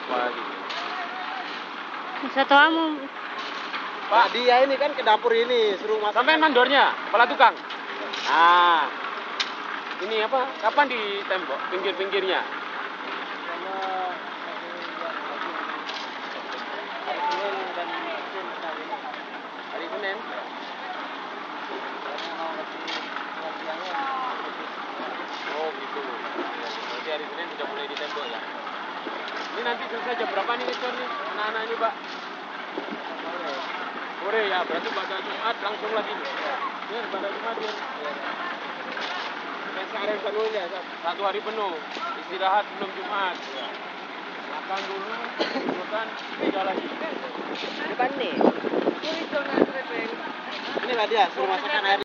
apa gitu. Satu kamu. Pak, dia ini kan ke dapur ini, suruh masak. Sampai mandornya, kepala tukang. Ah, ini apa? Kapan ditembok pinggir-pinggirnya? Hari Senin. Oh gitu. Berarti hari Senin sudah mulai ditembok ya. Ini nanti selesai jam berapa nih ngecor nih anak-anak ini Pak? Sore ya, berarti pada Jumat langsung lagi nih. Ya, pada Jumat ya. Sehari penuhnya, satu hari penuh. Istirahat sebelum Jumat. Ya. Makan dulu, makan, beda lagi. Depan nih. Ini lah dia, suruh masukkan air.